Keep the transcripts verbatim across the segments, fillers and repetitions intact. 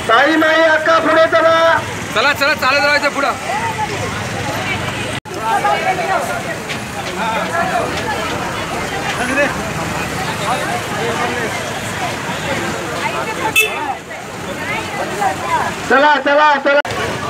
ताई माई अक्का पुढे चला चला चला चालत राहायचं पुढं. चला चला चला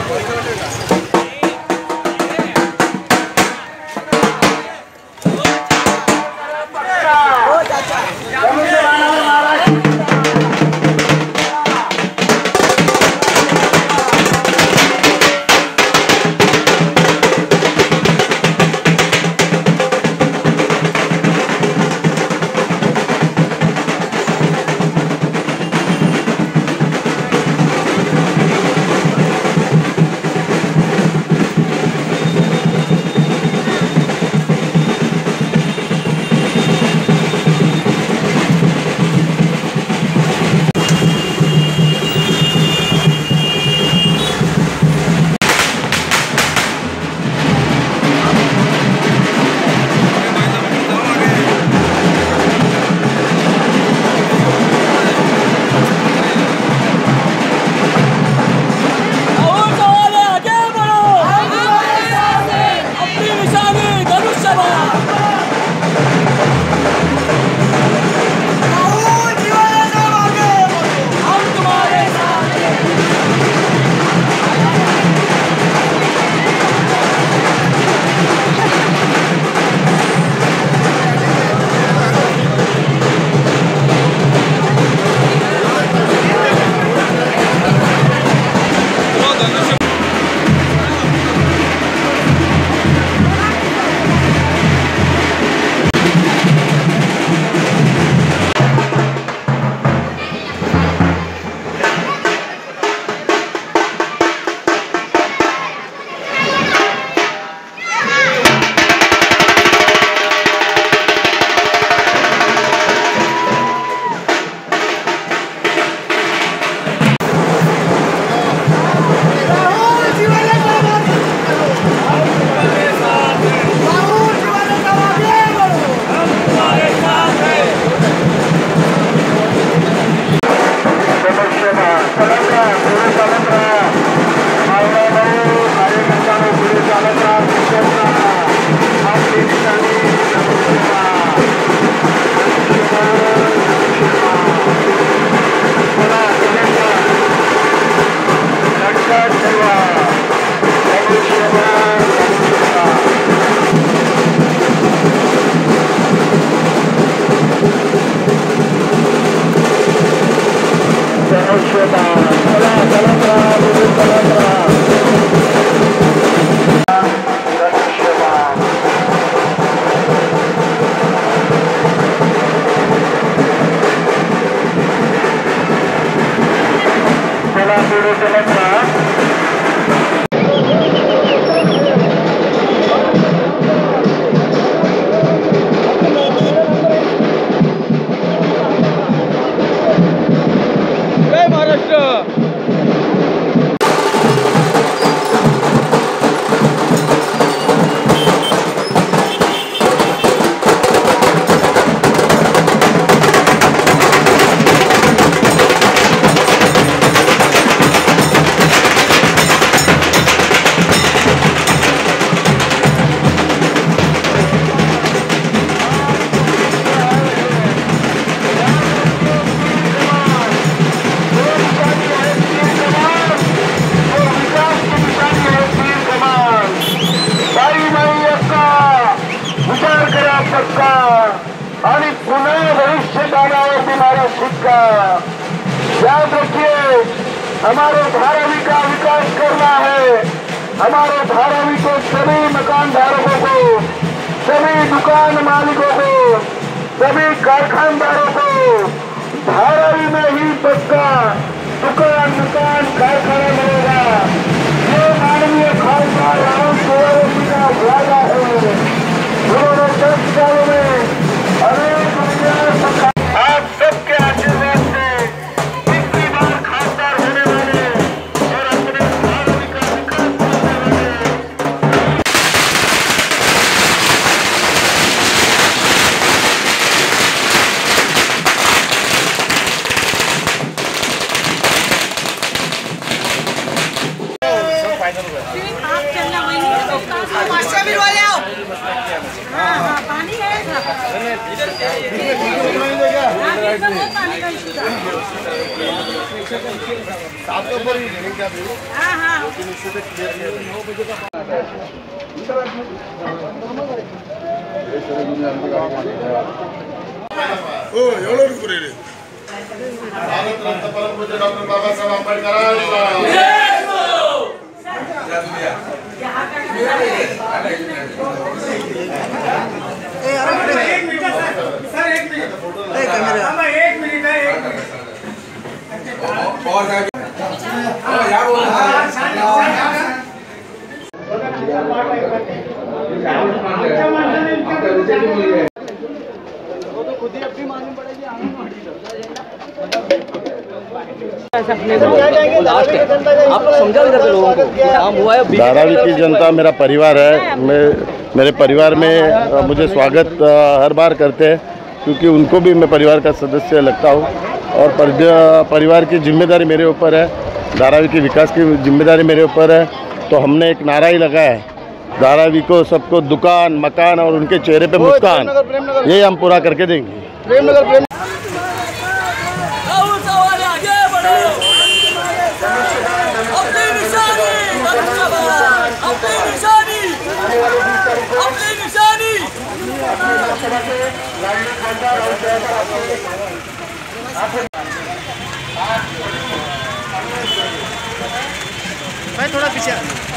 आणि पुन्हा भविष्य कालावधि हमारा सिक्का। याद रखिए, हमारे धारावी का विकास करना है। हमारे धारावी को सभी मकान धारकों को, सभी दुकान मालिकों को, सभी कारखानदारों को धारावी में ही पक्का दुकान दुकान कारखाना मिलेगा। ये माननीय खासदार राहुल गोयल का वादा है। उन्होंने दस सालों में अनेक आप सबके आशीर्वाद से तीसरी बार खासदार होने वाले और अपने धारावी का विकास करने वाले ಓ ಏಳೂರು ಕುರಿ भारत रत्न परम पूज्य डॉक्टर बाबा साहब अम्बेडकर धारावी की जनता मेरा परिवार है। मैं मेरे परिवार में मुझे स्वागत हर बार करते हैं क्योंकि उनको भी मैं परिवार का सदस्य लगता हूँ और परिवार की जिम्मेदारी मेरे ऊपर है। धारावी के विकास की जिम्मेदारी मेरे ऊपर है। तो हमने एक नारा ही लगाया है, धारावी को सबको दुकान मकान और उनके चेहरे पे मुस्कान, ये हम पूरा करके देंगे। मैं थोड़ा पीछे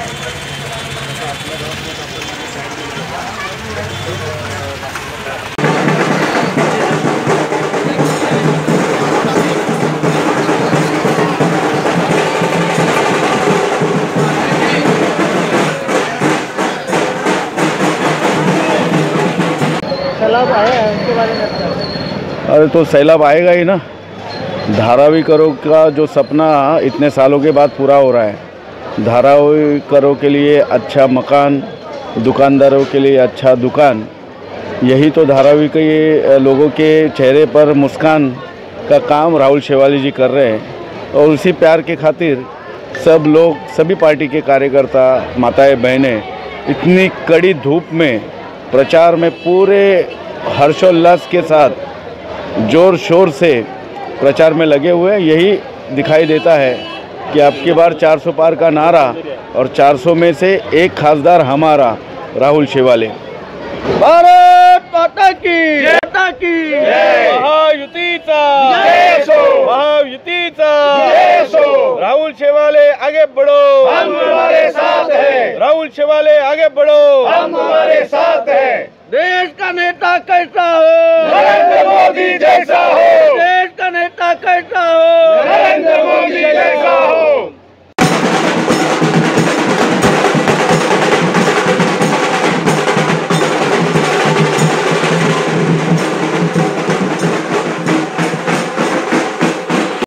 सैलाब आया है उसके बारे में। अरे तो सैलाब आएगा ही ना। धारावी करो का जो सपना इतने सालों के बाद पूरा हो रहा है। धारावी करो के लिए अच्छा मकान, दुकानदारों के लिए अच्छा दुकान, यही तो धारावी के ये लोगों के चेहरे पर मुस्कान का काम राहुल शेवाली जी कर रहे हैं। और उसी प्यार के खातिर सब लोग, सभी पार्टी के कार्यकर्ता, माताएं बहनें इतनी कड़ी धूप में प्रचार में पूरे हर्षोल्लास के साथ जोर शोर से प्रचार में लगे हुए। यही दिखाई देता है कि आपकी बार चार सौ पार का नारा और चार सौ में से एक खासदार हमारा राहुल शेवाले। भारत माता की माता की महायुतीचा महायुतीचा राहुल शेवाले आगे बढ़ो, हम तुम्हारे साथ हैं। राहुल शेवाले आगे बढ़ो, हम तुम्हारे साथ हैं। देश का नेता कैसा हो? नरेंद्र मोदी जैसा हो। देश का नेता कैसा हो? नरेंद्र मोदी जैसा हो।